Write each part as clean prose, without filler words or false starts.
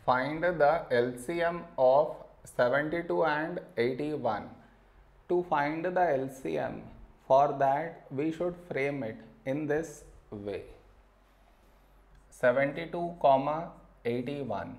Find the LCM of 72 and 81. To find the LCM, for that we should frame it in this way. 72, 81.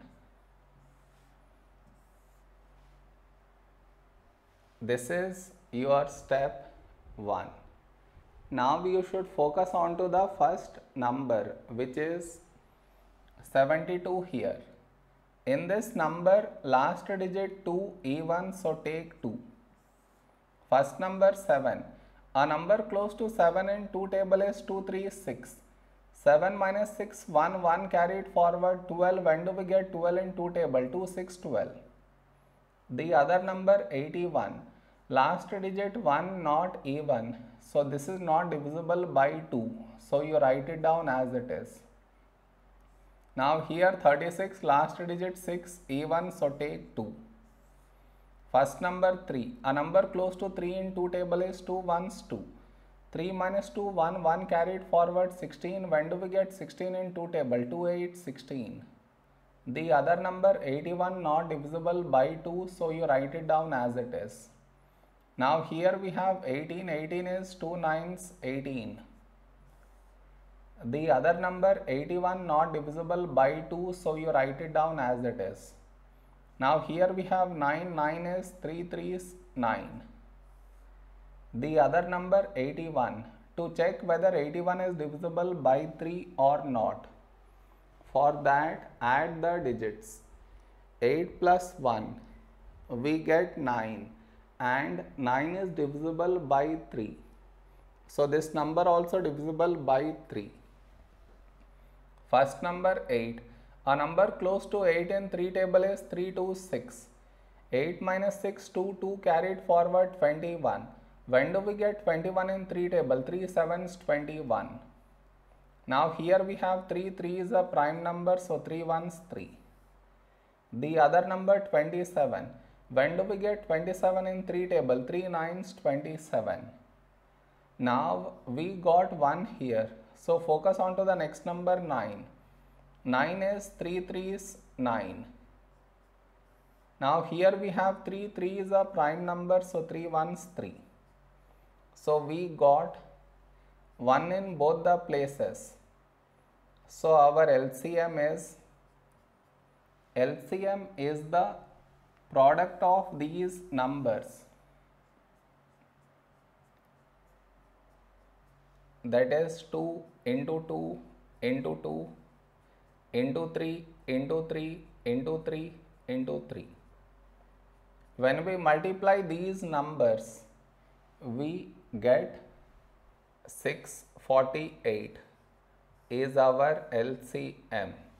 This is your step 1. Now you should focus on to the first number, which is 72 here. In this number, last digit 2 even, so take 2. First number 7. A number close to 7 in 2 table is 2, 3, 6. 7 minus 6, 1, 1 carried forward, 12. When do we get 12 in 2 table? 2, 6, 12. The other number 81. Last digit 1 not even. So this is not divisible by 2. So you write it down as it is. Now here 36, last digit 6 even, so take 2. First number 3. A number close to 3 in 2 table is 2 ones 2. 3 minus 2, 1, 1 carried forward, 16. When do we get 16 in 2 table? 2, 8, 16. The other number 81 not divisible by 2, so you write it down as it is. Now here we have 18. 18 is 2 nines 18. The other number 81 not divisible by 2, so you write it down as it is. Now here we have 9. 9 is 3 threes 9. The other number 81. To check whether 81 is divisible by 3 or not, for that add the digits. 8 plus 1, we get 9, and 9 is divisible by 3. So this number also divisible by 3. First number 8. A number close to 8 in 3 table is 3, 2, 6. 8 minus 6, 2, 2 carried forward, 21. When do we get 21 in 3 table? 3 sevens 21. Now here we have 3. 3 is a prime number, so 3 ones 3. The other number 27. When do we get 27 in 3 table? 3 nines 27. Now we got 1 here. So focus on to the next number 9. 9 is 3 threes 9. Now here we have 3. 3 is a prime number, so 3 ones 3. So we got 1 in both the places. So our LCM is the product of these numbers, that is 2 into 2 into 2 into 3 into 3 into 3 into 3. When we multiply these numbers, we get 648 is our LCM.